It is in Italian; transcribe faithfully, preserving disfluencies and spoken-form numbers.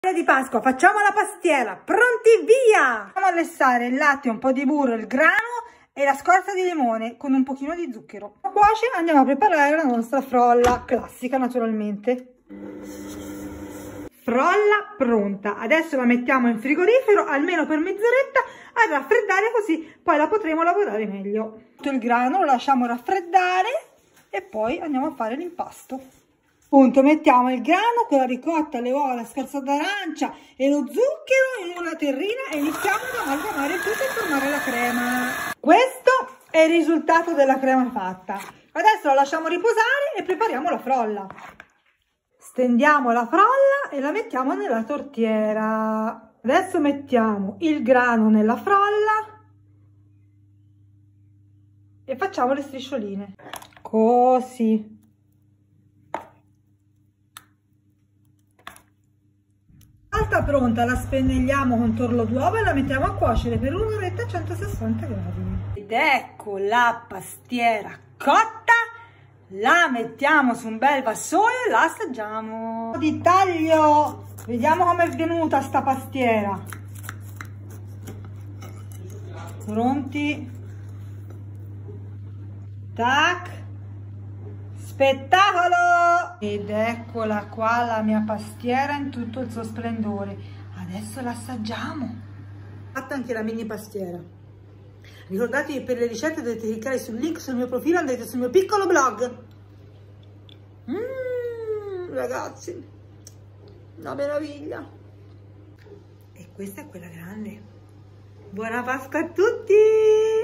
Di Pasqua, facciamo la pastiera, pronti via! Andiamo a lessare il latte, un po' di burro, il grano e la scorza di limone con un pochino di zucchero. A cuoce andiamo a preparare la nostra frolla, classica naturalmente. Frolla pronta, adesso la mettiamo in frigorifero almeno per mezz'oretta a raffreddare, così poi la potremo lavorare meglio. Il grano lo lasciamo raffreddare e poi andiamo a fare l'impasto. Appunto, mettiamo il grano con la ricotta, le uova, la scorza d'arancia e lo zucchero in una terrina e iniziamo ad amalgamare tutto e formare la crema. Questo è il risultato della crema fatta. Adesso la lasciamo riposare e prepariamo la frolla. Stendiamo la frolla e la mettiamo nella tortiera. Adesso mettiamo il grano nella frolla e facciamo le striscioline. Così. Pronta, la spennelliamo con torlo d'uovo e la mettiamo a cuocere per un'oretta a centosessanta gradi. Ed ecco la pastiera cotta, la mettiamo su un bel vassoio e la assaggiamo. Di taglio, vediamo com'è venuta sta pastiera. Pronti? Tac! Spettacolo! Ed eccola qua la mia pastiera in tutto il suo splendore. Adesso l'assaggiamo. Fatta anche la mini pastiera. Ricordatevi, per le ricette dovete cliccare sul link sul mio profilo, andate sul mio piccolo blog. Mmm, ragazzi, una meraviglia. E questa è quella grande. Buona Pasqua a tutti!